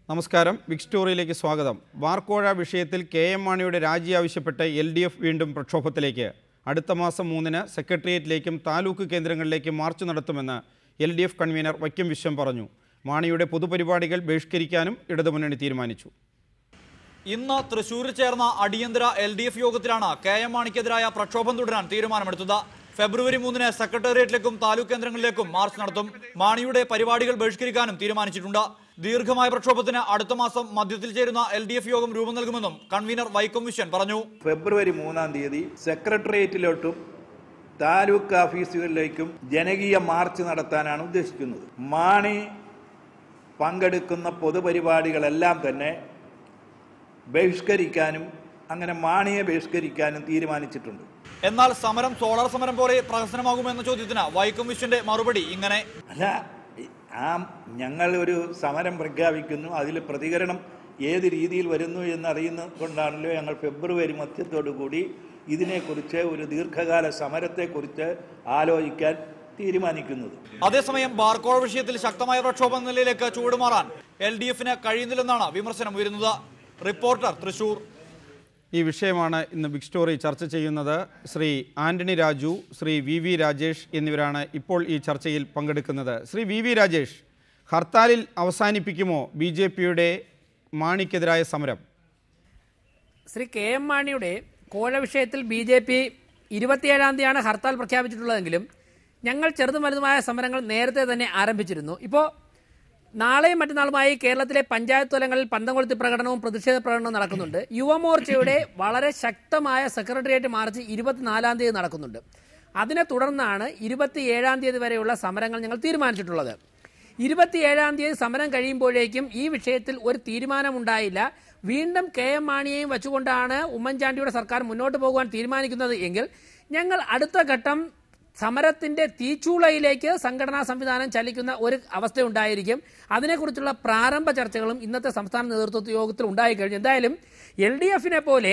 നമസ്കാരം. ബിഗ് സ്റ്റോറിയിലേക്ക് സ്വാഗതം. വാർക്കോഴ വിഷയത്തിൽ കെ.എം. മാണിയുടെ രാജി ആവശ്യപ്പെട്ട് LDF വീണ്ടും പ്രക്ഷോഭത്തിലേക്ക്. അടുത്ത മാസം 3-ന് സെക്രട്ടേറിയറ്റിലേക്കും താലൂക്ക് കേന്ദ്രങ്ങളിലേക്കും മാർച്ച് നടത്തുമെന്ന് LDF കൺവീനർ വൈക്കം വിശ്വം പറഞ്ഞു. മാണിയുടെ പൊതുപരിപാടികൾ ബഹിഷ്കരിക്കാനും ഇടതുമുന്നണി തീരുമാനിച്ചു. ഇന്ന് തൃശൂരിൽ ചേർന്ന അടിയന്തര LDF യോഗത്തിലാണ് കെ.എം. മാണിക്കെതിരായ പ്രക്ഷോഭം തുടരാൻ തീരുമാനമെടുത്തത്. ഫെബ്രുവരി 3-ന് സെക്രട്ടേറിയറ്റിലേക്കും താലൂക്ക് കേന്ദ്രങ്ങളിലേക്കും മാർച്ച് നടത്തും. മാണിയുടെ പരിപാടികൾ ബഹിഷ്കരിക്കാനും തീരുമാനിച്ചിട്ടുണ്ട്. ദീർഘമായ പ്രക്ഷോഭത്തിന് അടുത്ത മാസം മധ്യത്തിൽ ചേരുന്ന LDF യോഗം രൂപം നൽകുമെന്നും കൺവീനർ വൈക്കം വിശ്വൻ പറഞ്ഞു. ഫെബ്രുവരി 3-ാം തീയതി സെക്രട്ടേറിയറ്റിലോട്ടും താലൂക്ക് ഓഫീസുകളിലേക്കും ജനകീയ മാർച്ച് നടത്താനാണ് ഉദ്ദേശിക്കുന്നത്. മാണി പങ്കെടുക്കുന്ന പൊതുപരിപാടികളെല്ലാം തന്നെ ബഹിഷ്കരിക്കാനും അങ്ങനെ മാണിയെ ബഹിഷ്കരിക്കാനും തീരുമാനിച്ചിട്ടുണ്ട്. എന്നാൽ സമരം സോളാർ സമരം പോലെ പ്രഹസനമാകുമെന്ന ചോദ്യത്തിന് വൈക്കം വിശ്വന്റെ മറുപടി ഇങ്ങനെ: അല്ല, ഞങ്ങൾ ഒരു സമരം പ്രഖ്യാപിക്കുന്നു, അതിൽ പ്രതികരണം ഏത് രീതിയിൽ വരുന്നു എന്നറിയുന്നത് കൊണ്ടാണല്ലോ ഞങ്ങൾ ഫെബ്രുവരി മധ്യത്തോടു കൂടി ഇതിനെക്കുറിച്ച് ഒരു ദീർഘകാല സമരത്തെക്കുറിച്ച് ആലോചിക്കാൻ തീരുമാനിക്കുന്നത്. അതേസമയം ബാർക്കോഴ വിഷയത്തിൽ ശക്തമായ പ്രക്ഷോഭ നിലയിലേക്ക് ചൂടുമാറാൻ LDF-ന് കഴിയുന്നില്ലെന്നാണ് വിമർശനം ഉയരുന്നത്. റിപ്പോർട്ടർ, തൃശൂർ. ഈ വിഷയമാണ് ഇന്ന് ബിഗ് സ്റ്റോറി ചർച്ച ചെയ്യുന്നത്. ശ്രീ ആന്റണി രാജു, ശ്രീ VV രാജേഷ് എന്നിവരാണ് ഇപ്പോൾ ഈ ചർച്ചയിൽ പങ്കെടുക്കുന്നത്. ശ്രീ VV രാജേഷ്, ഹർത്താലിൽ അവസാനിപ്പിക്കുമോ BJP-യുടെ മാണിക്കെതിരായ സമരം? ശ്രീ കെ.എം. മാണിയുടെ കോഴ വിഷയത്തിൽ BJP 27-ാം തീയതിയാണ് ഹർത്താൽ പ്രഖ്യാപിച്ചിട്ടുള്ളതെങ്കിലും ഞങ്ങൾ ചെറുതും വലുതുമായ സമരങ്ങൾ നേരത്തെ തന്നെ ആരംഭിച്ചിരുന്നു. ഇപ്പോൾ നാളെയും മറ്റന്നാളുമായി കേരളത്തിലെ പഞ്ചായത്ത് തലങ്ങളിൽ പന്തംകൊളുത്തി പ്രകടനവും പ്രതിഷേധ പ്രകടനവും നടക്കുന്നുണ്ട്. യുവമോർച്ചയുടെ വളരെ ശക്തമായ സെക്രട്ടേറിയറ്റ് മാർച്ച് 24-ാം തീയതി നടക്കുന്നുണ്ട്. അതിനെ തുടർന്നാണ് 27-ാം തീയതി വരെയുള്ള സമരങ്ങൾ ഞങ്ങൾ തീരുമാനിച്ചിട്ടുള്ളത്. 27-ാം തീയതി സമരം കഴിയുമ്പോഴേക്കും ഈ വിഷയത്തിൽ ഒരു തീരുമാനമുണ്ടായില്ല. വീണ്ടും കെ.എം. മാണിയെയും വെച്ചുകൊണ്ടാണ് ഉമ്മൻചാണ്ടിയുടെ സർക്കാർ മുന്നോട്ട് പോകുവാൻ തീരുമാനിക്കുന്നത് എങ്കിൽ ഞങ്ങൾ അടുത്ത ഘട്ടം സമരത്തിന്റെ തീച്ചൂളയിലേക്ക് സംഘടനാ സംവിധാനം ചലിക്കുന്ന ഒരു അവസ്ഥയുണ്ടായിരിക്കും. അതിനെക്കുറിച്ചുള്ള പ്രാരംഭ ചർച്ചകളും ഇന്നത്തെ സംസ്ഥാന നേതൃത്വ യോഗത്തിൽ ഉണ്ടായിക്കഴിഞ്ഞു. എന്തായാലും LDF-നെ പോലെ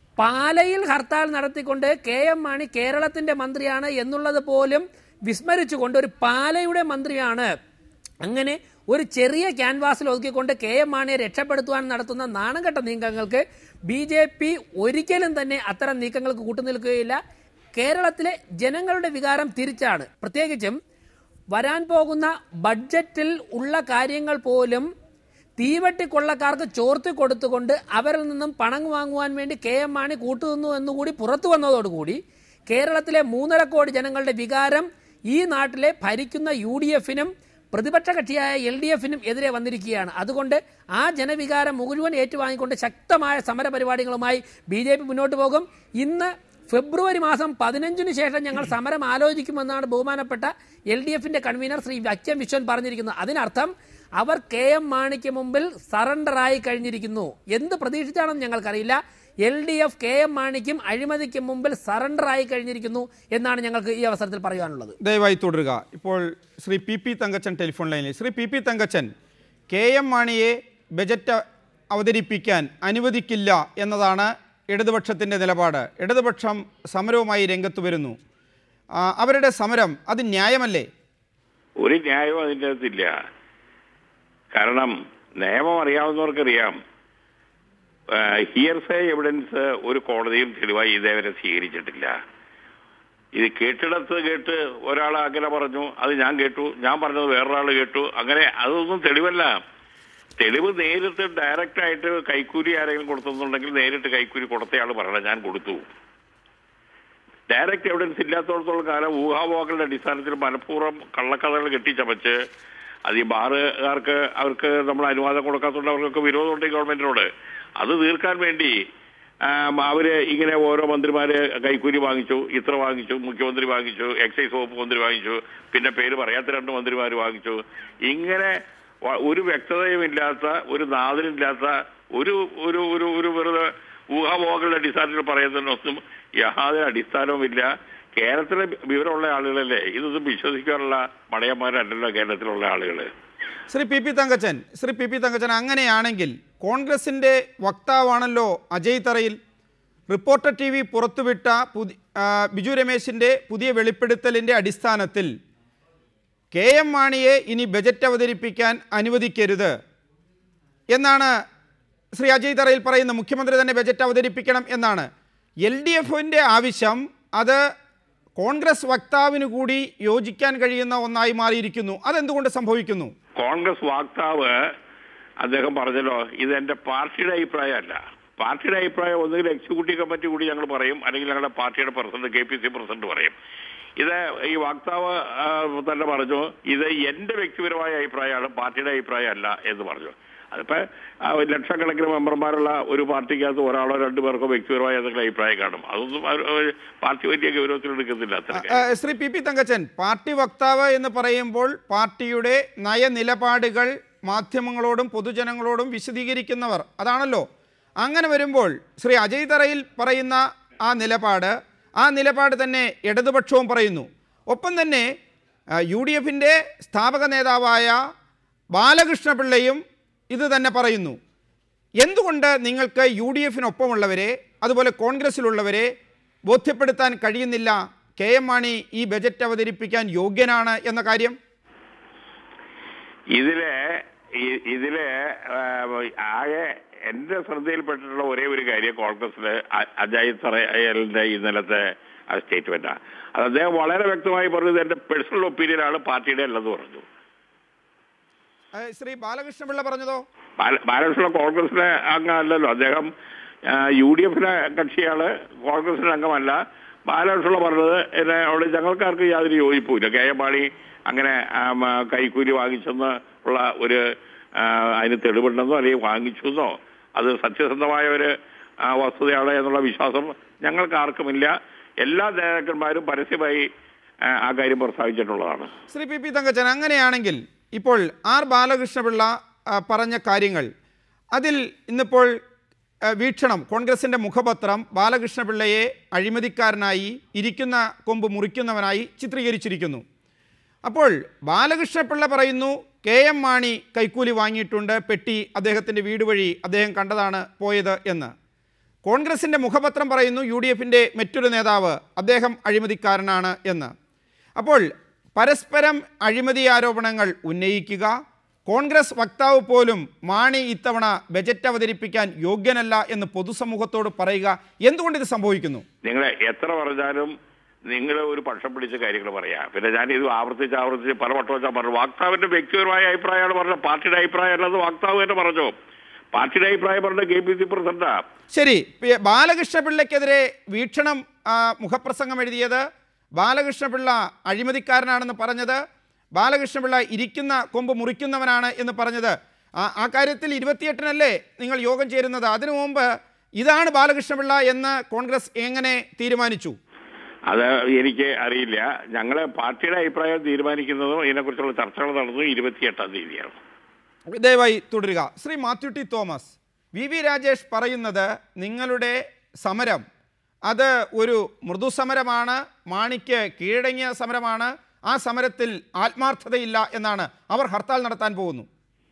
പാലയിൽ ഹർത്താൽ നടത്തിക്കൊണ്ട് കെ.എം. മാണി കേരളത്തിന്റെ മന്ത്രിയാണ് എന്നുള്ളത് പോലും വിസ്മരിച്ചുകൊണ്ട് ഒരു പാലയുടെ മന്ത്രിയാണ്, അങ്ങനെ ഒരു ചെറിയ ക്യാൻവാസിൽ ഒതുക്കിക്കൊണ്ട് കെ.എം. മാണിയെ രക്ഷപ്പെടുത്തുവാൻ നടത്തുന്ന നാണംകെട്ട നീക്കങ്ങൾക്ക് BJP ഒരിക്കലും തന്നെ അത്തരം നീക്കങ്ങൾക്ക് കൂട്ടുനിൽക്കുകയില്ല. കേരളത്തിലെ ജനങ്ങളുടെ വികാരം തിരിച്ചാണ്. പ്രത്യേകിച്ചും വരാൻ പോകുന്ന ബഡ്ജറ്റിൽ ഉള്ള കാര്യങ്ങൾ പോലും തീവെട്ടിക്കൊള്ളക്കാർക്ക് ചോർത്തി കൊടുത്തുകൊണ്ട് അവരിൽ നിന്നും പണം വാങ്ങുവാൻ വേണ്ടി കെ.എം. മാണി കൂട്ടുനിന്നു എന്നുകൂടി പുറത്തു വന്നതോടുകൂടി കേരളത്തിലെ 3.5 കോടി ജനങ്ങളുടെ വികാരം ഈ നാട്ടിലെ ഭരിക്കുന്ന UDF-നും പ്രതിപക്ഷ കക്ഷിയായ LDF-നും എതിരെ വന്നിരിക്കുകയാണ്. അതുകൊണ്ട് ആ ജനവികാരം മുഴുവൻ ഏറ്റുവാങ്ങിക്കൊണ്ട് ശക്തമായ സമരപരിപാടികളുമായി BJP മുന്നോട്ട് പോകും. ഇന്ന് ഫെബ്രുവരി മാസം 15-ന് ശേഷം ഞങ്ങൾ സമരം ആലോചിക്കുമെന്നാണ് ബഹുമാനപ്പെട്ട LDF-ന്റെ കൺവീനർ ശ്രീ വൈക്കം വിശ്വൻ പറഞ്ഞിരിക്കുന്നത്. അതിനർത്ഥം അവർ കെ.എം. മാണിക്ക് മുമ്പിൽ സറണ്ടറായി കഴിഞ്ഞിരിക്കുന്നു. എന്ത് പ്രതീക്ഷിച്ചാണെന്ന് ഞങ്ങൾക്കറിയില്ല. LDF K M. മാണിക്കും അഴിമതിക്കും മുമ്പിൽ സറണ്ടറായി കഴിഞ്ഞിരിക്കുന്നു എന്നാണ് ഞങ്ങൾക്ക് ഈ അവസരത്തിൽ പറയാനുള്ളത്. ദയവായി തുടരുക. ഇപ്പോൾ ശ്രീ PP തങ്കച്ചൻ ടെലിഫോൺ ലൈനിൽ. Shri PP Thankachan, KM. മാണിയെ ബജറ്റ് അവതരിപ്പിക്കാൻ അനുവദിക്കില്ല എന്നതാണ് ഇടതുപക്ഷത്തിൻ്റെ നിലപാട്. ഇടതുപക്ഷം സമരവുമായി രംഗത്ത് വരുന്നു. അവരുടെ സമരം അത് ന്യായമല്ലേ? ഒരു ന്യായവും അതിൻ്റെ അകത്തില്ല. കാരണം നിയമം അറിയാവുന്നവർക്കറിയാം, ഹിയർസേ എവിഡൻസ് ഒരു കോടതിയും തെളിവായി ഇതേവരെ സ്വീകരിച്ചിട്ടില്ല. ഇത് കേട്ടിടത്ത് കേട്ട് ഒരാൾ അങ്ങനെ പറഞ്ഞു, അത് ഞാൻ കേട്ടു, ഞാൻ പറഞ്ഞത് വേറൊരാൾ കേട്ടു, അങ്ങനെ അതൊന്നും തെളിവല്ല. തെളിവ് നേരിട്ട് ഡയറക്റ്റായിട്ട് കൈക്കൂലി ആരെങ്കിലും കൊടുത്തെന്നുണ്ടെങ്കിൽ നേരിട്ട് കൈക്കൂലി കൊടുത്തയാൾ പറയണം ഞാൻ കൊടുത്തു. ഡയറക്റ്റ് എവിഡൻസ് ഇല്ലാത്തടത്തോളം കാലം ഊഹാപോഹങ്ങളുടെ അടിസ്ഥാനത്തിൽ മനഃപൂർവ്വം കള്ളക്കഥകൾ കെട്ടിച്ചമച്ച് അത് ഈ ബാറുകാർക്ക് അവർക്ക് നമ്മൾ അനുവാദം കൊടുക്കാത്തതുകൊണ്ട് അവർക്കൊക്കെ വിരോധമുണ്ട് ഗവൺമെന്റിനോട്. അത് തീർക്കാൻ വേണ്ടി അവര് ഇങ്ങനെ ഓരോ മന്ത്രിമാര് കൈക്കൂലി വാങ്ങിച്ചു, ഇത്ര വാങ്ങിച്ചു, മുഖ്യമന്ത്രി വാങ്ങിച്ചു, എക്സൈസ് വകുപ്പ് മന്ത്രി വാങ്ങിച്ചു, പിന്നെ പേര് പറയാത്ത 2 മന്ത്രിമാർ വാങ്ങിച്ചു. ഇങ്ങനെ ഒരു വ്യക്തതയുമില്ലാത്ത, ഒരു നാദിനില്ലാത്ത, ഒരു ഒരു ഒരു ഒരു വെറുതെ ഊഹാപോഹങ്ങളുടെ അടിസ്ഥാനത്തിൽ പറയുന്നതിനൊന്നും യാതൊരു അടിസ്ഥാനവുമില്ല. കേരളത്തിലെ വിവരമുള്ള ആളുകളല്ലേ, ഇതൊന്നും വിശ്വസിക്കാനുള്ള മടയന്മാരല്ലല്ലോ കേരളത്തിലുള്ള ആളുകൾ. ശ്രീ PP തങ്കച്ചൻ, അങ്ങനെയാണെങ്കിൽ കോൺഗ്രസിൻ്റെ വക്താവാണല്ലോ അജയ് തറയിൽ. റിപ്പോർട്ടർ TV പുറത്തുവിട്ട ബിജു രമേശിൻ്റെ പുതിയ വെളിപ്പെടുത്തലിൻ്റെ അടിസ്ഥാനത്തിൽ കെ.എം. മാണിയെ ഇനി ബജറ്റ് അവതരിപ്പിക്കാൻ അനുവദിക്കരുത്, എന്നാണ് ശ്രീ അജയ് തറയിൽ പറയുന്നത്. മുഖ്യമന്ത്രി തന്നെ ബജറ്റ് അവതരിപ്പിക്കണം എന്നാണ്. LDFന്റെ ആവശ്യം അത് കോൺഗ്രസ് വക്താവിന് കൂടി യോജിക്കാൻ കഴിയുന്ന ഒന്നായി മാറിയിരിക്കുന്നു. അതെന്തുകൊണ്ട് സംഭവിക്കുന്നു? കോൺഗ്രസ് വക്താവ് അദ്ദേഹം പറഞ്ഞല്ലോ, ഇത് എൻ്റെ പാർട്ടിയുടെ അഭിപ്രായമല്ല. പാർട്ടിയുടെ അഭിപ്രായം ഒന്നുകിൽ എക്സിക്യൂട്ടീവ് കമ്മിറ്റി കൂടി ഞങ്ങൾ പറയും, അല്ലെങ്കിൽ ഞങ്ങളുടെ പാർട്ടിയുടെ പ്രസിഡന്റ് KPC പ്രസിഡന്റ് പറയും. ഇത് ഈ വക്താവ് തന്നെ പറഞ്ഞു, ഇത് എൻ്റെ വ്യക്തിപരമായ അഭിപ്രായമാണ്, പാർട്ടിയുടെ അഭിപ്രായമല്ല എന്ന് പറഞ്ഞു. അതിപ്പോൾ ലക്ഷക്കണക്കിന് മെമ്പർമാരുള്ള ഒരു പാർട്ടിക്കകത്ത് ഒരാളോ രണ്ടു പേർക്കോ വ്യക്തിപരമായ എന്തെങ്കിലും അഭിപ്രായം കാണും. അതൊന്നും പാർട്ടി വലിയ ഗൗരവത്തിലെടുക്കുന്നില്ല. ശ്രീ PP തങ്കച്ചൻ, പാർട്ടി വക്താവ് എന്ന് പറയുമ്പോൾ പാർട്ടിയുടെ നയനിലപാടുകൾ മാധ്യമങ്ങളോടും പൊതുജനങ്ങളോടും വിശദീകരിക്കുന്നവർ അതാണല്ലോ. അങ്ങനെ വരുമ്പോൾ ശ്രീ അജയ് തറയിൽ പറയുന്ന ആ നിലപാട് തന്നെ ഇടതുപക്ഷവും പറയുന്നു. ഒപ്പം തന്നെ UDFന്റെ സ്ഥാപക നേതാവായ ബാലകൃഷ്ണപിള്ളയും ഇത് തന്നെ പറയുന്നു. എന്തുകൊണ്ട് നിങ്ങൾക്ക് UDFനൊപ്പമുള്ളവരെ അതുപോലെ കോൺഗ്രസ്സിലുള്ളവരെ ബോധ്യപ്പെടുത്താൻ കഴിയുന്നില്ല KM മാണി ഈ ബജറ്റ് അവതരിപ്പിക്കാൻ യോഗ്യനാണ് എന്ന കാര്യം? ഇതിലെ ആകെ എൻ്റെ ശ്രദ്ധയിൽപ്പെട്ടിട്ടുള്ള ഒരേ ഒരു കാര്യം കോൺഗ്രസിലെ അജയ് തറയലിൻ്റെ ഇന്നലത്തെ സ്റ്റേറ്റ്മെന്റാണ്. അത് അദ്ദേഹം വളരെ വ്യക്തമായി പറഞ്ഞത് എൻ്റെ പേഴ്സണൽ ഒപ്പീനിയനാണ്, പാർട്ടിയുടെ അല്ലെന്ന് പറഞ്ഞു. ശ്രീ ബാലകൃഷ്ണപിള്ള പറഞ്ഞതോ? ബാലകൃഷ്ണ കോൺഗ്രസിലെ അംഗമല്ലല്ലോ, അദ്ദേഹം UDFിലെ കക്ഷിയാണ്, കോൺഗ്രസിലെ അംഗമല്ല. ബാലകൃഷ്ണ പറഞ്ഞത് അവിടെ ഞങ്ങൾക്കാർക്ക് യാതൊരു യോജിപ്പുമില്ല. KM മാണി അങ്ങനെ കൈക്കൂലി വാങ്ങിച്ചെന്ന് ഉള്ള ഒരു അതിന് തെളിവുണ്ടെന്നോ അല്ലെങ്കിൽ വാങ്ങിച്ചെന്നോ അത് സത്യസന്ധമായ ഒരു വസ്തുതയാണ് എന്നുള്ള വിശ്വാസം ഞങ്ങൾക്ക് ആർക്കുമില്ല. എല്ലാ നേതാക്കന്മാരും പരസ്യമായി ആ കാര്യം പ്രസ്താവിച്ചിട്ടുള്ളതാണ്. ശ്രീ PP തങ്കച്ചൻ, അങ്ങനെയാണെങ്കിൽ ഇപ്പോൾ R ബാലകൃഷ്ണപിള്ള പറഞ്ഞ കാര്യങ്ങൾ അതിൽ ഇന്നിപ്പോൾ വീക്ഷണം കോൺഗ്രസിൻ്റെ മുഖപത്രം ബാലകൃഷ്ണപിള്ളയെ അഴിമതിക്കാരനായി ഇരിക്കുന്ന കൊമ്പ് മുറിക്കുന്നവനായി ചിത്രീകരിച്ചിരിക്കുന്നു. അപ്പോൾ ബാലകൃഷ്ണപിള്ള പറയുന്നു KM മാണി കൈക്കൂലി വാങ്ങിയിട്ടുണ്ട്, പെട്ടി അദ്ദേഹത്തിൻ്റെ വീട് വഴി അദ്ദേഹം കണ്ടതാണ് പോയത് എന്ന്. കോൺഗ്രസിൻ്റെ മുഖപത്രം പറയുന്നു UDFൻ്റെ മറ്റൊരു നേതാവ് അദ്ദേഹം അഴിമതിക്കാരനാണ് എന്ന്. അപ്പോൾ പരസ്പരം അഴിമതി ആരോപണങ്ങൾ ഉന്നയിക്കുക, കോൺഗ്രസ് വക്താവ് പോലും മാണി ഇത്തവണ ബജറ്റ് അവതരിപ്പിക്കാൻ യോഗ്യനല്ല എന്ന് പൊതുസമൂഹത്തോട് പറയുക, എന്തുകൊണ്ട് ഇത് സംഭവിക്കുന്നു? നിങ്ങൾ എത്ര പറഞ്ഞാലും നിങ്ങൾ ഒരു പക്ഷം പിടിച്ച കാര്യങ്ങൾ പറയാം. പിന്നെ ഞാൻ ഇത് ആവർത്തിച്ച് പലവട്ടം വെച്ചാൽ പറഞ്ഞു, വക്താവിന്റെ വ്യക്തിപരമായ അഭിപ്രായമാണ് പറഞ്ഞത്, പാർട്ടിയുടെ അഭിപ്രായം അല്ലാതെ വക്താവ് തന്നെ പറഞ്ഞു. പാർട്ടിയുടെ അഭിപ്രായം പറഞ്ഞ KPC പ്രസിഡന്റാ. ശരി, ബാലകൃഷ്ണപിള്ളയ്ക്കെതിരെ വീക്ഷണം മുഖപ്രസംഗം എഴുതിയത്, ബാലകൃഷ്ണപിള്ള അഴിമതിക്കാരനാണെന്ന് പറഞ്ഞത്, ബാലകൃഷ്ണപിള്ള ഇരിക്കുന്ന കൊമ്പ് മുറിക്കുന്നവനാണ് എന്ന് പറഞ്ഞത്, ആ കാര്യത്തിൽ 28-നല്ലേ നിങ്ങൾ യോഗം ചേരുന്നത്? അതിനു മുമ്പ് ഇതാണ് ബാലകൃഷ്ണപിള്ള എന്ന് കോൺഗ്രസ് എങ്ങനെ തീരുമാനിച്ചു? അത് എനിക്ക് അറിയില്ല. ഞങ്ങളെ പാർട്ടിയുടെ അഭിപ്രായം തീരുമാനിക്കുന്നതും ഇതിനെക്കുറിച്ചുള്ള ചർച്ചകൾ നടന്നതും 28-ാം തീയതിയാണ്. ദയവായി തുടരുക. ശ്രീ മാത്യു ടി തോമസ്, VV രാജേഷ് പറയുന്നത് നിങ്ങളുടെ സമരം അത് ഒരു മൃദു സമരമാണ്, മാണിക്ക് കീഴടങ്ങിയ സമരമാണ്, ആ സമരത്തിൽ ആത്മാർത്ഥതയില്ല എന്നാണ്. അവർ ഹർത്താൽ നടത്താൻ പോകുന്നു.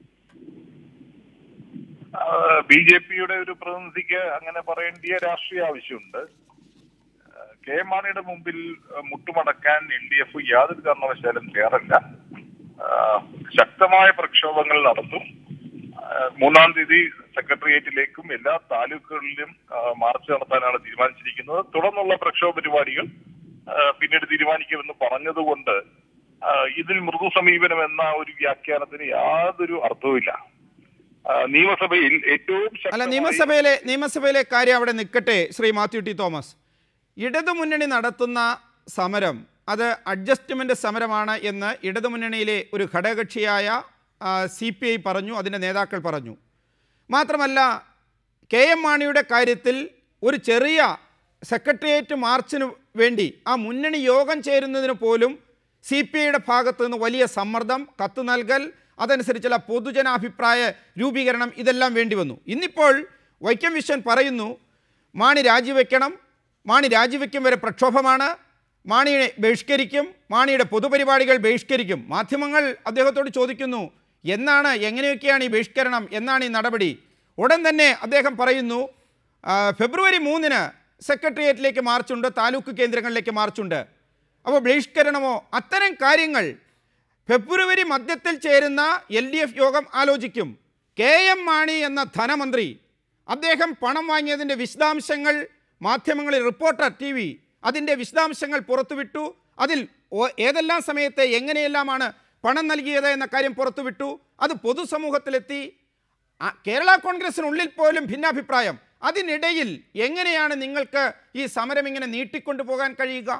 BJPയുടെ ഒരു പ്രതിനിധിക്ക് അങ്ങനെ പറയേണ്ടിയ രാഷ്ട്രീയ ആവശ്യമുണ്ട്. KM മാണിയുടെ മുമ്പിൽ മുട്ടുമടക്കാൻ LDF യാതൊരു കാരണവശാലും തയ്യാറല്ല. ശക്തമായ പ്രക്ഷോഭങ്ങൾ നടത്തും. 3-ാം തീയതി സെക്രട്ടേറിയറ്റിലേക്കും എല്ലാ താലൂക്കുകളിലും മാർച്ച് നടത്താനാണ് തീരുമാനിച്ചിരിക്കുന്നത്. തുടർന്നുള്ള പ്രക്ഷോഭ പരിപാടികൾ പിന്നീട് തീരുമാനിക്കുമെന്ന് പറഞ്ഞതുകൊണ്ട് ഇതിൽ മൃദു സമീപനം എന്ന ഒരു വ്യാഖ്യാനത്തിന് യാതൊരു അർത്ഥവുമില്ല. നിയമസഭയിൽ ഏറ്റവും നിയമസഭയിലെ കാര്യം അവിടെ നിൽക്കട്ടെ. ശ്രീ മാത്യു ടി തോമസ്, ഇടതുമുന്നണി നടത്തുന്ന സമരം അത് അഡ്ജസ്റ്റ്മെൻ്റ് സമരമാണ് എന്ന് ഇടതുമുന്നണിയിലെ ഒരു ഘടകകക്ഷിയായ CPI പറഞ്ഞു, അതിൻ്റെ നേതാക്കൾ പറഞ്ഞു. മാത്രമല്ല KM മാണിയുടെ കാര്യത്തിൽ ഒരു ചെറിയ സെക്രട്ടേറിയറ്റ് മാർച്ചിന് വേണ്ടി ആ മുന്നണി യോഗം ചേരുന്നതിന് പോലും CPIയുടെ ഭാഗത്തു നിന്ന് വലിയ സമ്മർദ്ദം, കത്ത് നൽകൽ, അതനുസരിച്ചുള്ള പൊതുജനാഭിപ്രായ രൂപീകരണം, ഇതെല്ലാം വേണ്ടി വന്നു. ഇന്നിപ്പോൾ വൈക്കം വിശ്വൻ പറയുന്നു മാണി രാജിവെക്കണം, മാണി രാജിവെക്കും വരെ പ്രക്ഷോഭമാണ്, മാണിയെ ബഹിഷ്കരിക്കും, മാണിയുടെ പൊതുപരിപാടികൾ ബഹിഷ്കരിക്കും. മാധ്യമങ്ങൾ അദ്ദേഹത്തോട് ചോദിക്കുന്നു എന്നാണ്, എങ്ങനെയൊക്കെയാണ് ഈ ബഹിഷ്കരണം, എന്നാണ് ഈ നടപടി? ഉടൻ തന്നെ അദ്ദേഹം പറയുന്നു ഫെബ്രുവരി 3-ന് സെക്രട്ടേറിയറ്റിലേക്ക് മാർച്ചുണ്ട്, താലൂക്ക് കേന്ദ്രങ്ങളിലേക്ക് മാർച്ചുണ്ട്. അപ്പോൾ ബഹിഷ്കരണമോ? അത്തരം കാര്യങ്ങൾ ഫെബ്രുവരി മധ്യത്തിൽ ചേരുന്ന LDF യോഗം ആലോചിക്കും. KM മാണി എന്ന ധനമന്ത്രി അദ്ദേഹം പണം വാങ്ങിയതിൻ്റെ വിശദാംശങ്ങൾ മാധ്യമങ്ങളിൽ റിപ്പോർട്ടർ TV അതിൻ്റെ വിശദാംശങ്ങൾ പുറത്തുവിട്ടു. അതിൽ ഏതെല്ലാം സമയത്ത് എങ്ങനെയെല്ലാമാണ് പണം നൽകിയത് എന്ന കാര്യം പുറത്തുവിട്ടു. അത് പൊതുസമൂഹത്തിലെത്തി. കേരള കോൺഗ്രസിനുള്ളിൽ പോലും ഭിന്നാഭിപ്രായം. അതിനിടയിൽ എങ്ങനെയാണ് നിങ്ങൾക്ക് ഈ സമരം ഇങ്ങനെ നീട്ടിക്കൊണ്ടു പോകാൻ കഴിയുക?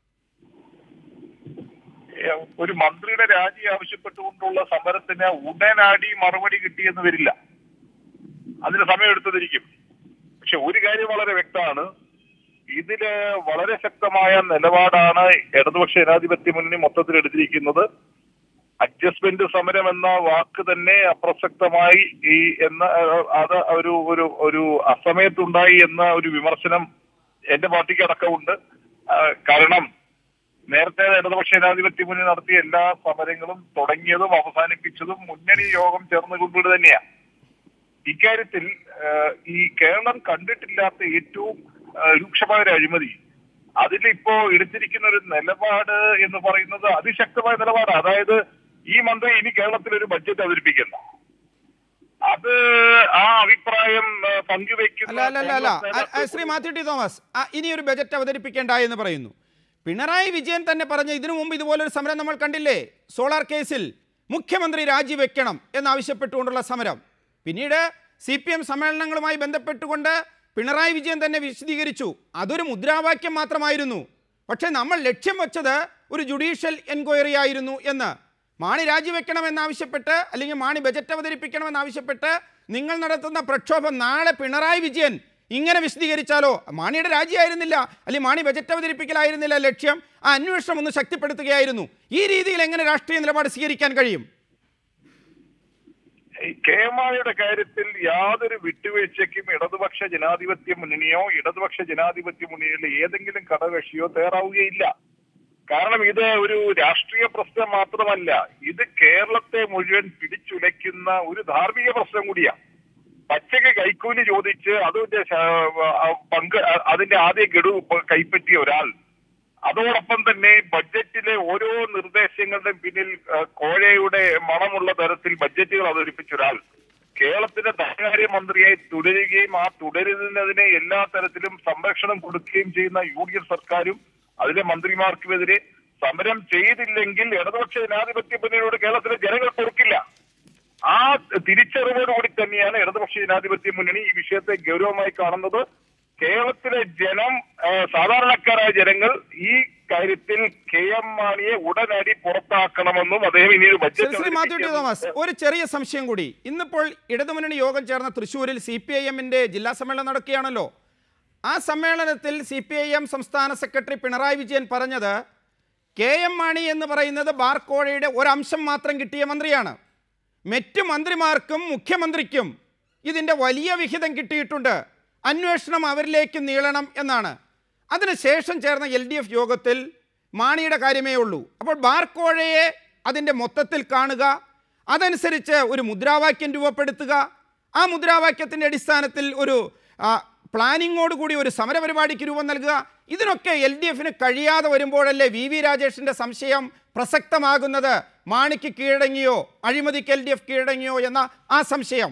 ഒരു മന്ത്രിയുടെ രാജി ആവശ്യപ്പെട്ടുകൊണ്ടുള്ള സമരത്തിന് ഉടനടി മറുപടി കിട്ടിയെന്ന് വരില്ല. അതിന് സമയമെടുത്തതിരിക്കും. പക്ഷെ ഒരു കാര്യം വളരെ വ്യക്തമാണ്, ഇതില് വളരെ ശക്തമായ നിലപാടാണ് ഇടതുപക്ഷ ജനാധിപത്യ മുന്നണി മൊത്തത്തിൽ എടുത്തിരിക്കുന്നത്. അഡ്ജസ്റ്റ്മെന്റ് സമരം എന്ന വാക്ക് തന്നെ അപ്രസക്തമായി അത് ഒരു അസമയത്തുണ്ടായി എന്ന ഒരു വിമർശനം എന്റെ പാർട്ടിക്ക് അടക്കമുണ്ട്. കാരണം നേരത്തെ ഇടതുപക്ഷ ജനാധിപത്യ മുന്നണി നടത്തിയ എല്ലാ സമരങ്ങളും തുടങ്ങിയതും അവസാനിപ്പിച്ചതും മുന്നണി യോഗം ചേർന്നുകൊണ്ടുകൊണ്ട് തന്നെയാണ്. ഇക്കാര്യത്തിൽ ഈ കേരളം കണ്ടിട്ടില്ലാത്ത ഏറ്റവും രൂക്ഷമായ ഒരു അഴിമതി, അതിലിപ്പോ എടുത്തിരിക്കുന്ന ഒരു നിലപാട് എന്ന് പറയുന്നത് അതിശക്തമായ നിലപാടാണ്. അതായത് ഈ മന്ത്രി ഇനി കേരളത്തിൽ ഒരു ബഡ്ജറ്റ് അവതരിപ്പിക്കുന്നു, അത് ആ അഭിപ്രായം പങ്കുവെക്കുന്ന ശ്രീ മാത്യു ടി തോമസ് ഇനി ഒരു ബജറ്റ് അവതരിപ്പിക്കേണ്ട എന്ന് പറയുന്നു. പിണറായി വിജയൻ തന്നെ പറഞ്ഞ ഇതിനു മുമ്പ് ഇതുപോലൊരു സമരം നമ്മൾ കണ്ടില്ലേ? സോളാർ കേസിൽ മുഖ്യമന്ത്രി രാജിവെക്കണം എന്നാവശ്യപ്പെട്ടുകൊണ്ടുള്ള സമരം. പിന്നീട് CPM സമ്മേളനങ്ങളുമായി ബന്ധപ്പെട്ടുകൊണ്ട് പിണറായി വിജയൻ തന്നെ വിശദീകരിച്ചു അതൊരു മുദ്രാവാക്യം മാത്രമായിരുന്നു, പക്ഷേ നമ്മൾ ലക്ഷ്യം വെച്ചത് ഒരു ജുഡീഷ്യൽ എൻക്വയറി ആയിരുന്നു എന്ന്. മാണി രാജിവെക്കണമെന്നാവശ്യപ്പെട്ട് അല്ലെങ്കിൽ മാണി ബജറ്റ് അവതരിപ്പിക്കണമെന്നാവശ്യപ്പെട്ട് നിങ്ങൾ നടത്തുന്ന പ്രക്ഷോഭം നാളെ പിണറായി വിജയൻ ഇങ്ങനെ വിശദീകരിച്ചാലോ? മാണിയുടെ രാജിയായിരുന്നില്ല, അല്ലെങ്കിൽ മാണി ബജറ്റ് അവതരിപ്പിക്കലായിരുന്നില്ല ലക്ഷ്യം, ആ അന്വേഷണം ഒന്ന് ശക്തിപ്പെടുത്തുകയായിരുന്നു. ഈ രീതിയിൽ എങ്ങനെ രാഷ്ട്രീയ നിലപാട് സ്വീകരിക്കാൻ കഴിയും? KM-യുടെ കാര്യത്തിൽ യാതൊരു വിട്ടുവീഴ്ചയ്ക്കും ഇടതുപക്ഷ ജനാധിപത്യ മുന്നണിയോ ഇടതുപക്ഷ ജനാധിപത്യ മുന്നണിയിലെ ഏതെങ്കിലും ഘടകകക്ഷിയോ തയ്യാറാവുകയില്ല. കാരണം ഇത് ഒരു രാഷ്ട്രീയ പ്രശ്നം മാത്രമല്ല, ഇത് കേരളത്തെ മുഴുവൻ പിടിച്ചുലയ്ക്കുന്ന ഒരു ധാർമ്മിക പ്രശ്നം കൂടിയാണ്. പച്ചയ്ക്ക് കൈക്കൂലി ചോദിച്ച് അതിന്റെ ആദ്യ ഗഡു കൈപ്പറ്റിയ ഒരാൾ, അതോടൊപ്പം തന്നെ ബഡ്ജറ്റിലെ ഓരോ നിർദ്ദേശങ്ങളുടെയും പിന്നിൽ കോഴയുടെ മണമുള്ള തരത്തിൽ ബഡ്ജറ്റുകൾ അവതരിപ്പിച്ച ഒരാൾ കേരളത്തിന്റെ ധനകാര്യ മന്ത്രിയായി തുടരുകയും ആ തുടരുന്നതിനെ എല്ലാ തരത്തിലും സംരക്ഷണം കൊടുക്കുകയും ചെയ്യുന്ന UDF സർക്കാരും അതിലെ മന്ത്രിമാർക്കുമെതിരെ സമരം ചെയ്തില്ലെങ്കിൽ ഇടതുപക്ഷ ജനാധിപത്യ മുന്നണിയോട് കേരളത്തിലെ ജനങ്ങൾ പൊറുക്കില്ല. ആ തിരിച്ചറിവോടുകൂടി തന്നെയാണ് ഇടതുപക്ഷ ജനാധിപത്യ മുന്നണി ഈ വിഷയത്തെ ഗൗരവമായി കാണുന്നത്. കേരളത്തിലെ ജനം, സാധാരണക്കാരായ ജനങ്ങൾ ഈ കാര്യത്തിൽ KM മാണിയെ ഉടനടി പുറത്താക്കണമെന്നും അദ്ദേഹം ഇനി ഒരു ബഡ്ജറ്റ്. ഒരു ചെറിയ സംശയം കൂടി. ഇന്നിപ്പോൾ ഇടതുമുന്നണി യോഗം ചേർന്ന തൃശ്ശൂരിൽ CPIM-ന്റെ ജില്ലാ സമ്മേളനം നടക്കുകയാണല്ലോ. ആ സമ്മേളനത്തിൽ CPIM സംസ്ഥാന സെക്രട്ടറി പിണറായി വിജയൻ പറഞ്ഞത് KM മാണി എന്ന് പറയുന്നത് ബാർക്കോഴയുടെ ഒരംശം മാത്രം കിട്ടിയ മന്ത്രിയാണ്, മറ്റു മന്ത്രിമാർക്കും മുഖ്യമന്ത്രിക്കും ഇതിൻ്റെ വലിയ വിഹിതം കിട്ടിയിട്ടുണ്ട്, അന്വേഷണം അവരിലേക്ക് നീളണം എന്നാണ്. അതിനുശേഷം ചേർന്ന LDF യോഗത്തിൽ മാണിയുടെ കാര്യമേ ഉള്ളൂ. അപ്പോൾ ബാർക്കോഴയെ അതിൻ്റെ മൊത്തത്തിൽ കാണുക, അതനുസരിച്ച് ഒരു മുദ്രാവാക്യം രൂപപ്പെടുത്തുക, ആ മുദ്രാവാക്യത്തിൻ്റെ അടിസ്ഥാനത്തിൽ ഒരു പ്ലാനിങ്ങോടുകൂടി ഒരു സമരപരിപാടിക്ക് രൂപം നൽകുക, ഇതിനൊക്കെ LDF-ന് കഴിയാതെ വരുമ്പോഴല്ലേ VV രാജേഷിൻ്റെ സംശയം പ്രസക്തമാകുന്നത്? മാണിക്ക് കീഴടങ്ങിയോ, അഴിമതിക്ക് LDF കീഴടങ്ങിയോ എന്ന ആ സംശയം.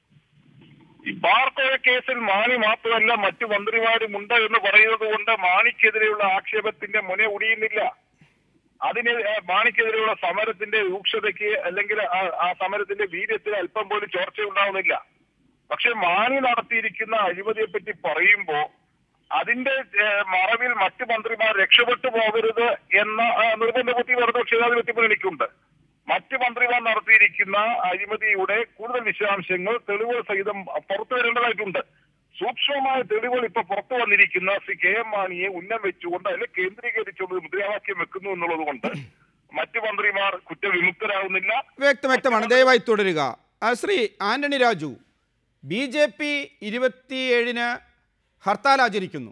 ഈ ബാർക്കോഴ കേസിൽ മാണി മാത്രമല്ല മറ്റു മന്ത്രിമാരുമുണ്ട് എന്ന് പറയുന്നത് കൊണ്ട് മാണിക്കെതിരെയുള്ള ആക്ഷേപത്തിന്റെ മുന ഒടിയുന്നില്ല. അതിന് മാണിക്കെതിരെയുള്ള സമരത്തിന്റെ രൂക്ഷതയ്ക്ക് അല്ലെങ്കിൽ ആ സമരത്തിന്റെ വീര്യത്തിന് അല്പം പോലും ചോർച്ചയുണ്ടാവുന്നില്ല. പക്ഷെ മാണി നടത്തിയിരിക്കുന്ന അഴിമതിയെ പറ്റി പറയുമ്പോൾ അതിന്റെ മറവിൽ മറ്റു മന്ത്രിമാർ രക്ഷപ്പെട്ടു പോകരുത് എന്ന നിർബന്ധ ബുദ്ധി ഇടതുപക്ഷ ജനാധിപത്യ മുന്നണിക്കുണ്ട്. മറ്റു മന്ത്രിമാർ നടത്തിയിരിക്കുന്ന അഴിമതിയുടെ കൂടുതൽ വിശദാംശങ്ങൾ തെളിവുകൾ സഹിതം പുറത്തു വരേണ്ടതായിട്ടുണ്ട്. സൂക്ഷ്മമായ തെളിവുകൾ ഇപ്പൊ പുറത്തു വന്നിരിക്കുന്ന ശ്രീ KM മാണിയെ ഉന്നം വെച്ചുകൊണ്ട് അതിൽ കേന്ദ്രീകരിച്ചുകൊണ്ട് മുദ്രാവാക്യം വെക്കുന്നു എന്നുള്ളത് കൊണ്ട് മറ്റു മന്ത്രിമാർ കുറ്റവിമുക്തരാകുന്നില്ല. വ്യക്തമാണ്. ദയവായി തുടരുക. ശ്രീ ആന്റണി രാജു, BJP 27-ന് ഹർത്താൽ ആചരിക്കുന്നു.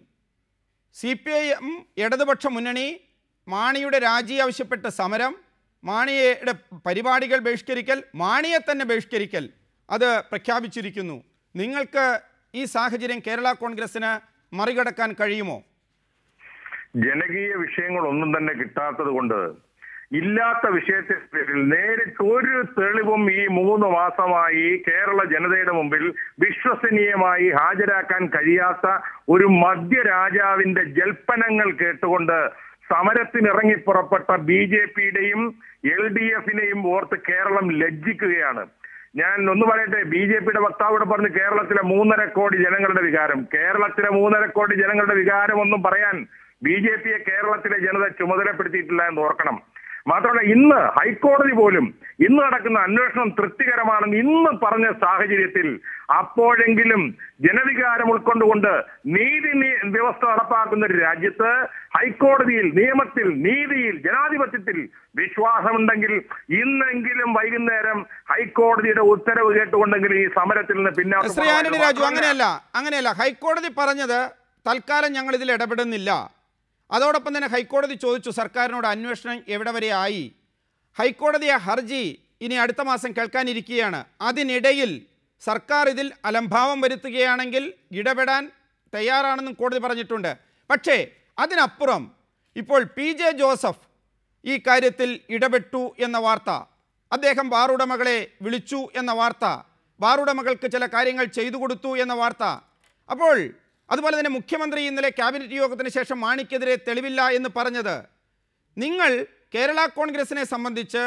CPIM ഇടതുപക്ഷ മുന്നണി മാണിയുടെ രാജി ആവശ്യപ്പെട്ട സമരം, മാണിയുടെ പരിപാടികൾ ബഹിഷ്കരിക്കൽ, മാണിയെ തന്നെ ബഹിഷ്കരിക്കൽ അത് പ്രഖ്യാപിച്ചിരിക്കുന്നു. നിങ്ങൾക്ക് ഈ സാഹചര്യം കേരള കോൺഗ്രസിന് മറികടക്കാൻ കഴിയുമോ? ജനകീയ വിഷയങ്ങളൊന്നും തന്നെ കിട്ടാത്തത് കൊണ്ട് ഇല്ലാത്ത വിഷയത്തിൽ നേരിട്ട് ഒരു തെളിവും ഈ 3 മാസമായി കേരള ജനതയുടെ മുമ്പിൽ വിശ്വസനീയമായി ഹാജരാക്കാൻ കഴിയാത്ത ഒരു മധ്യരാജാവിന്റെ ജൽപ്പനങ്ങൾ കേട്ടുകൊണ്ട് സമരത്തിനിറങ്ങി പുറപ്പെട്ട BJPയുടെയും LDFിനെയും ഓർത്ത് കേരളം ലജ്ജിക്കുകയാണ്. ഞാൻ ഒന്ന് പറയട്ടെ, BJPയുടെ വക്താവിടെ പറഞ്ഞു കേരളത്തിലെ 3.5 കോടി ജനങ്ങളുടെ വികാരം. കേരളത്തിലെ 3.5 കോടി ജനങ്ങളുടെ വികാരം ഒന്നും പറയാൻ BJPയെ കേരളത്തിലെ ജനത ചുമതലപ്പെടുത്തിയിട്ടില്ല എന്ന് ഓർക്കണം. മാത്രമല്ല, ഇന്ന് ഹൈക്കോടതി പോലും ഇന്ന് നടക്കുന്ന അന്വേഷണം തൃപ്തികരമാണെന്ന് ഇന്ന് പറഞ്ഞ സാഹചര്യത്തിൽ അപ്പോഴെങ്കിലും ജനവികാരം ഉൾക്കൊണ്ടുകൊണ്ട് നീതി വ്യവസ്ഥ നടപ്പാക്കുന്ന ഒരു രാജ്യത്ത് ഹൈക്കോടതിയിൽ, നിയമത്തിൽ, നീതിയിൽ, ജനാധിപത്യത്തിൽ വിശ്വാസമുണ്ടെങ്കിൽ ഇന്നെങ്കിലും വൈകുന്നേരം ഹൈക്കോടതിയുടെ ഉത്തരവ് കേട്ടുകൊണ്ടെങ്കിൽ ഈ സമരത്തിൽ നിന്ന് പിന്നാക്കം. ശ്രീ ആന്റണി രാജു, അങ്ങനെയല്ല. ഹൈക്കോടതി പറഞ്ഞത് തൽക്കാലം ഞങ്ങൾ ഇതിൽ ഇടപെടുന്നില്ല. അതോടൊപ്പം തന്നെ ഹൈക്കോടതി ചോദിച്ചു സർക്കാരിനോട് അന്വേഷണം എവിടെ വരെ ആയി. ഹൈക്കോടതി ഹർജി ഇനി അടുത്ത മാസം കേൾക്കാനിരിക്കുകയാണ്. അതിനിടയിൽ സർക്കാർ ഇതിൽ അലംഭാവം വരുത്തുകയാണെങ്കിൽ ഇടപെടാൻ തയ്യാറാണെന്നും കോടതി പറഞ്ഞിട്ടുണ്ട്. പക്ഷേ അതിനപ്പുറം ഇപ്പോൾ PJ ജോസഫ് ഈ കാര്യത്തിൽ ഇടപെട്ടു എന്ന വാർത്ത, അദ്ദേഹം ബാറുടമകളെ വിളിച്ചു എന്ന വാർത്ത, ബാറുടമകൾക്ക് ചില കാര്യങ്ങൾ ചെയ്തു കൊടുത്തു എന്ന വാർത്ത, അപ്പോൾ അതുപോലെ തന്നെ മുഖ്യമന്ത്രി ഇന്നലെ ക്യാബിനറ്റ് യോഗത്തിന് ശേഷം മാണിക്കെതിരെ തെളിവില്ല എന്ന് പറഞ്ഞത്, നിങ്ങൾ കേരള കോൺഗ്രസിനെ സംബന്ധിച്ച്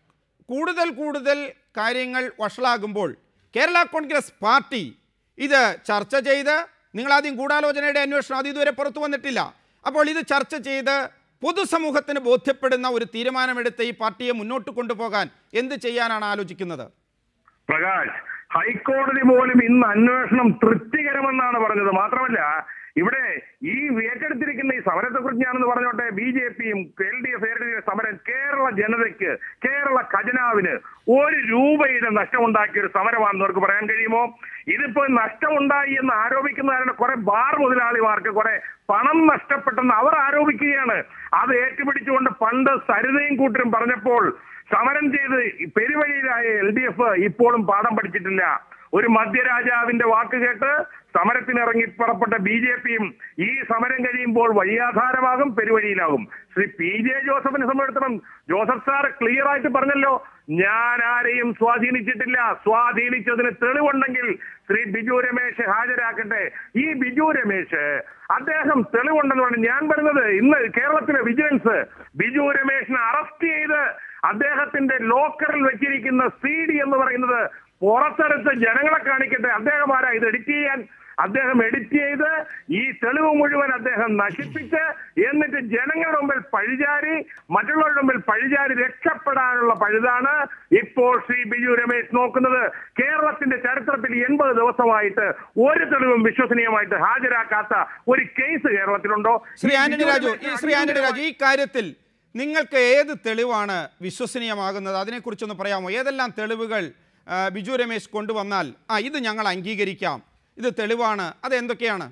കൂടുതൽ കാര്യങ്ങൾ വഷളാകുമ്പോൾ കേരള കോൺഗ്രസ് പാർട്ടി ഇത് ചർച്ച ചെയ്ത്, നിങ്ങളാദ്യം ഗൂഢാലോചനയുടെ അന്വേഷണം അത് ഇതുവരെ പുറത്തു വന്നിട്ടില്ല, അപ്പോൾ ഇത് ചർച്ച ചെയ്ത് പൊതുസമൂഹത്തിന് ബോധ്യപ്പെടുന്ന ഒരു തീരുമാനമെടുത്ത് ഈ പാർട്ടിയെ മുന്നോട്ട് കൊണ്ടുപോകാൻ എന്ത് ചെയ്യാനാണ് ആലോചിക്കുന്നത്? പ്രകാശ്, ഹൈക്കോടതി പോലും ഇന്ന് അന്വേഷണം തൃപ്തികരമെന്നാണ് പറഞ്ഞത്. മാത്രമല്ല, ഇവിടെ ഈ ഏറ്റെടുത്തിരിക്കുന്ന ഈ സമരത്തെക്കുറിച്ച് ഞാനെന്ന് പറഞ്ഞോട്ടെ, BJPയും LDF സമരം കേരള ജനതയ്ക്ക്, കേരള ഖജനാവിന് 1 രൂപയുടെ നഷ്ടമുണ്ടാക്കിയ ഒരു സമരമാണെന്ന് അവർക്ക് പറയാൻ കഴിയുമോ? ഇതിപ്പോ നഷ്ടമുണ്ടായി എന്ന് ആരോപിക്കുന്നതിന് കുറെ ബാർ മുതലാളിമാർക്ക് കുറെ പണം നഷ്ടപ്പെട്ടെന്ന് അവർ ആരോപിക്കുകയാണ്. അത് ഏറ്റുപിടിച്ചുകൊണ്ട് പണ്ട് സരിതയും കൂട്ടരും പറഞ്ഞപ്പോൾ സമരം ചെയ്ത് പെരുവഴിയിലായ LDF ഇപ്പോഴും പാഠം പഠിച്ചിട്ടില്ല. ഒരു മധ്യരാജാവിന്റെ വാക്ക് കേട്ട് സമരത്തിനിറങ്ങി പുറപ്പെട്ട BJPയും ഈ സമരം കഴിയുമ്പോൾ വഴിയാധാരമാകും, പെരുവഴിയിലാകും. ശ്രീ PJ ജോസഫിനെ സംബന്ധിച്ചിടത്തോളം ജോസഫ് സാർ ക്ലിയർ ആയിട്ട് പറഞ്ഞല്ലോ, ഞാൻ ആരെയും സ്വാധീനിച്ചിട്ടില്ല. സ്വാധീനിച്ചതിന് തെളിവുണ്ടെങ്കിൽ ശ്രീ ബിജു രമേശ് ഹാജരാക്കട്ടെ. ഈ ബിജു രമേശ് അദ്ദേഹം തെളിവുണ്ടെന്ന് പറഞ്ഞു. ഞാൻ പറയുന്നത് ഇന്ന് കേരളത്തിലെ വിജിലൻസ് ബിജു രമേശിനെ അറസ്റ്റ് ചെയ്ത് അദ്ദേഹത്തിന്റെ ലോക്കറിൽ വെച്ചിരിക്കുന്ന CD എന്ന് പറയുന്നത് പുറത്തെടുത്ത് ജനങ്ങളെ കാണിക്കട്ടെ. അദ്ദേഹം ആരാ ഇത് എഡിറ്റ് ചെയ്യാൻ? അദ്ദേഹം എഡിറ്റ് ചെയ്ത് ഈ തെളിവ് മുഴുവൻ അദ്ദേഹം നശിപ്പിച്ച് എന്നിട്ട് ജനങ്ങളുടെ മുമ്പിൽ പഴിചാരി, മറ്റുള്ളവരുടെ മുമ്പിൽ പഴിചാരി രക്ഷപ്പെടാനുള്ള പഴുതാണ് ഇപ്പോൾ ശ്രീ ബിജു രമേശ് നോക്കുന്നത്. കേരളത്തിന്റെ ചരിത്രത്തിൽ 80 ദിവസമായിട്ട് ഒരു തെളിവും വിശ്വസനീയമായിട്ട് ഹാജരാക്കാത്ത ഒരു കേസ് കേരളത്തിലുണ്ടോ? ശ്രീ ആന്റണി രാജു, ഈ കാര്യത്തിൽ നിങ്ങൾക്ക് ഏത് തെളിവാണ് വിശ്വസനീയമാകുന്നത്? അതിനെക്കുറിച്ചൊന്ന് പറയാമോ? ഏതെല്ലാം തെളിവുകൾ ബിജു രമേശ് കൊണ്ടുവന്നാൽ ഇത് ഞങ്ങൾ അംഗീകരിക്കാം, ഇത് തെളിവാണ്, അതെന്തൊക്കെയാണ്?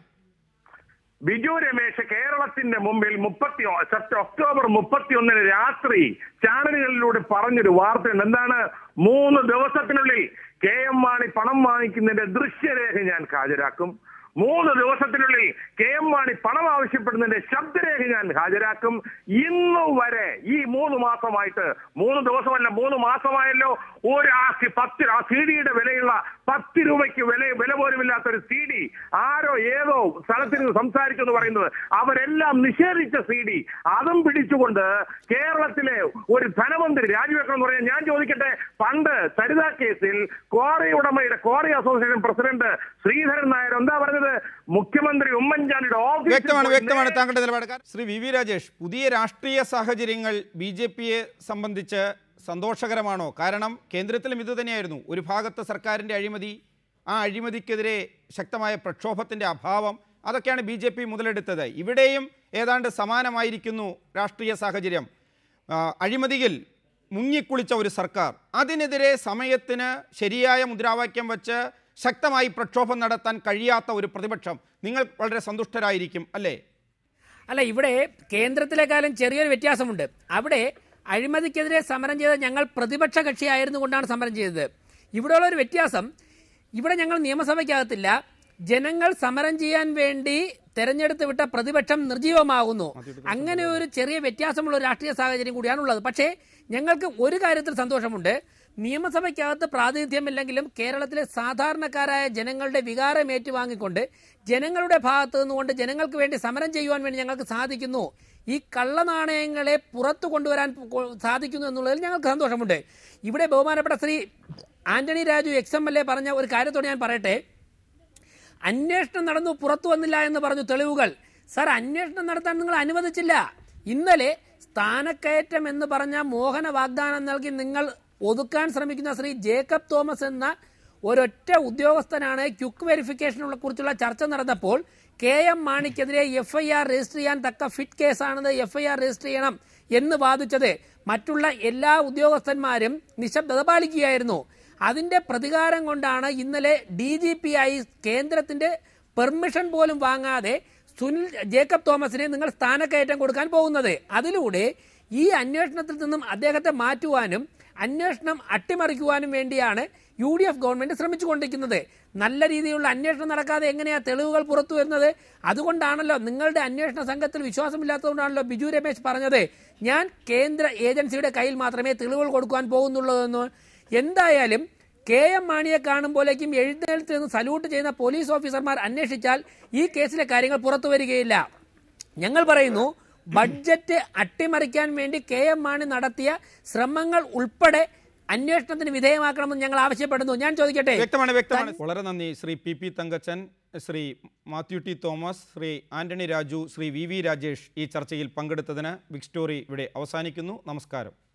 ബിജു രമേശ് കേരളത്തിന്റെ മുമ്പിൽ ഒക്ടോബർ 31 രാത്രി ചാനലുകളിലൂടെ പറഞ്ഞൊരു വാർത്തയുണ്ട്. എന്താണ്? 3 ദിവസത്തിനുള്ളിൽ KM മാണി പണം വാങ്ങിക്കുന്നതിന്റെ ദൃശ്യരേഖ ഞാൻ ഹാജരാക്കും. 3 ദിവസത്തിനുള്ളിൽ KM മാണി പണം ആവശ്യപ്പെടുന്നതിന്റെ ശബ്ദരേഖ ഞാൻ ഹാജരാക്കും. ഇന്നു വരെ ഈ 3 മാസമായിട്ട്, 3 ദിവസമല്ല 3 മാസമായല്ലോ, ഒരു ആ CD-യുടെ വിലയുള്ള 10 രൂപയ്ക്ക് വില പോലുമില്ലാത്ത ഒരു CD ആരോ ഏതോ സ്ഥലത്തിന് സംസാരിച്ചെന്ന് പറയുന്നത്, അവരെല്ലാം നിഷേധിച്ച CD അതും പിടിച്ചുകൊണ്ട് കേരളത്തിലെ ഒരു ധനമന്ത്രി രാജിവെക്കണം എന്ന് പറയാൻ ഞാൻ ചോദിക്കട്ടെ, പണ്ട് സരിത കേസിൽ ക്വാറി ഉടമയുടെ quarry association president Sreedharan Nair എന്താ പറഞ്ഞത്? മുഖ്യമന്ത്രി ഉമ്മൻചാണ്ടിയുടെ ഓഫീസ്. വ്യക്തമാണ് താങ്കളുടെ നിലപാട്. ശ്രീ VV രാജേഷ്, പുതിയ രാഷ്ട്രീയ സാഹചര്യങ്ങൾ BJPയെ സംബന്ധിച്ച് സന്തോഷകരമാണോ? കാരണം കേന്ദ്രത്തിലും ഇത് തന്നെയായിരുന്നു. ഒരു ഭാഗത്ത് സർക്കാരിൻ്റെ അഴിമതി, ആ അഴിമതിക്കെതിരെ ശക്തമായ പ്രക്ഷോഭത്തിൻ്റെ അഭാവം, അതൊക്കെയാണ് BJP മുതലെടുത്തത്. ഇവിടെയും ഏതാണ്ട് സമാനമായിരിക്കുന്നു രാഷ്ട്രീയ സാഹചര്യം. അഴിമതിയിൽ മുങ്ങിക്കുളിച്ച ഒരു സർക്കാർ, അതിനെതിരെ സമയത്തിന് ശരിയായ മുദ്രാവാക്യം വച്ച് ശക്തമായി പ്രക്ഷോഭം നടത്താൻ കഴിയാത്ത ഒരു പ്രതിപക്ഷം. നിങ്ങൾ വളരെ സന്തുഷ്ടരായിരിക്കും അല്ലേ? അല്ല, ഇവിടെ കേന്ദ്രത്തിലേക്കാളും ചെറിയൊരു വ്യത്യാസമുണ്ട്. അവിടെ അഴിമതിക്കെതിരെ സമരം ചെയ്ത ഞങ്ങൾ പ്രതിപക്ഷ കക്ഷിയായിരുന്നു കൊണ്ടാണ് സമരം ചെയ്തത്. ഇവിടെയുള്ള ഒരു വ്യത്യാസം, ഇവിടെ ഞങ്ങൾ നിയമസഭയ്ക്കകത്തില്ല, ജനങ്ങൾ സമരം ചെയ്യാൻ വേണ്ടി തെരഞ്ഞെടുത്ത് വിട്ട പ്രതിപക്ഷം നിർജീവമാകുന്നു. അങ്ങനെ ഒരു ചെറിയ വ്യത്യാസമുള്ള ഒരു രാഷ്ട്രീയ സാഹചര്യം കൂടിയാണുള്ളത്. പക്ഷേ ഞങ്ങൾക്ക് ഒരു കാര്യത്തിൽ സന്തോഷമുണ്ട്. നിയമസഭയ്ക്കകത്ത് പ്രാതിനിധ്യമില്ലെങ്കിലും കേരളത്തിലെ സാധാരണക്കാരായ ജനങ്ങളുടെ വികാരം ഏറ്റുവാങ്ങിക്കൊണ്ട് ജനങ്ങളുടെ ഭാഗത്തു നിന്നുകൊണ്ട് ജനങ്ങൾക്ക് വേണ്ടി സമരം ചെയ്യുവാൻ വേണ്ടി ഞങ്ങൾക്ക് സാധിക്കുന്നു. ഈ കള്ളനാണയങ്ങളെ പുറത്തു കൊണ്ടുവരാൻ സാധിക്കുന്നു എന്നുള്ളതിൽ ഞങ്ങൾക്ക് സന്തോഷമുണ്ട്. ഇവിടെ ബഹുമാനപ്പെട്ട ശ്രീ ആന്റണി രാജു XMLA പറഞ്ഞ ഒരു കാര്യത്തോട് ഞാൻ പറയട്ടെ. അന്വേഷണം നടന്നു, പുറത്തു വന്നില്ല എന്ന് പറഞ്ഞു തെളിവുകൾ. സാർ, അന്വേഷണം നടത്താൻ നിങ്ങൾ അനുവദിച്ചില്ല. ഇന്നലെ സ്ഥാനക്കയറ്റം എന്ന് പറഞ്ഞ മോഹന വാഗ്ദാനം നൽകി നിങ്ങൾ ഒതുക്കാൻ ശ്രമിക്കുന്ന ശ്രീ ജേക്കബ് തോമസ് എന്ന ഒരൊറ്റ ഉദ്യോഗസ്ഥനാണ് ക്വിക്ക് വെരിഫിക്കേഷനെ കുറിച്ചുള്ള ചർച്ച നടന്നപ്പോൾ KM മാണിക്കെതിരെ FIR രജിസ്റ്റർ ചെയ്യാൻ തക്ക ഫിറ്റ് കേസാണത്, FIR രജിസ്റ്റർ ചെയ്യണം എന്ന് വാദിച്ചത്. മറ്റുള്ള എല്ലാ ഉദ്യോഗസ്ഥന്മാരും നിശബ്ദത പാലിക്കുകയായിരുന്നു. അതിന്റെ പ്രതികാരം കൊണ്ടാണ് ഇന്നലെ DGP ആയി കേന്ദ്രത്തിന്റെ പെർമിഷൻ പോലും വാങ്ങാതെ ജേക്കബ് തോമസിനെ നിങ്ങൾ സ്ഥാനക്കയറ്റം കൊടുക്കാൻ പോകുന്നത്. അതിലൂടെ ഈ അന്വേഷണത്തിൽ നിന്നും അദ്ദേഹത്തെ മാറ്റുവാനും അന്വേഷണം അട്ടിമറിക്കുവാനും വേണ്ടിയാണ് UDF ഗവൺമെന്റ് ശ്രമിച്ചുകൊണ്ടിരിക്കുന്നത്. നല്ല രീതിയിലുള്ള അന്വേഷണം നടക്കാതെ എങ്ങനെയാ തെളിവുകൾ പുറത്തു വരുന്നത്? അതുകൊണ്ടാണല്ലോ നിങ്ങളുടെ അന്വേഷണ സംഘത്തിൽ വിശ്വാസമില്ലാത്തതുകൊണ്ടാണല്ലോ ബിജു രമേശ് പറഞ്ഞത് ഞാൻ കേന്ദ്ര ഏജൻസിയുടെ കയ്യിൽ മാത്രമേ തെളിവുകൾ കൊടുക്കാൻ പോകുന്നുള്ളൂ എന്ന്. എന്തായാലും KM മാണിയെ കാണുമ്പോഴേക്കും എഴുന്നേൽത്ത് നിന്ന് സല്യൂട്ട് ചെയ്യുന്ന പോലീസ് ഓഫീസർമാർ അന്വേഷിച്ചാൽ ഈ കേസിലെ കാര്യങ്ങൾ പുറത്തു വരികയില്ല. ഞങ്ങൾ പറയുന്നു, ബഡ്ജറ്റ് അട്ടിമറിക്കാൻ വേണ്ടി KM മാണി നടത്തിയ ശ്രമങ്ങൾ ഉൾപ്പെടെ അന്വേഷണത്തിന് വിധേയമാക്കണമെന്ന് ഞങ്ങൾ ആവശ്യപ്പെടുന്നു. ഞാൻ ചോദിക്കട്ടെ? വ്യക്തമാണ്. വളരെ നന്ദി Shri PP Thankachan, Shri Mathew T Thomas, Shri Antony Raju, Shri VV Rajesh ഈ ചർച്ചയിൽ പങ്കെടുത്തതിന്. ബിഗ് സ്റ്റോറി ഇവിടെ അവസാനിക്കുന്നു. നമസ്കാരം.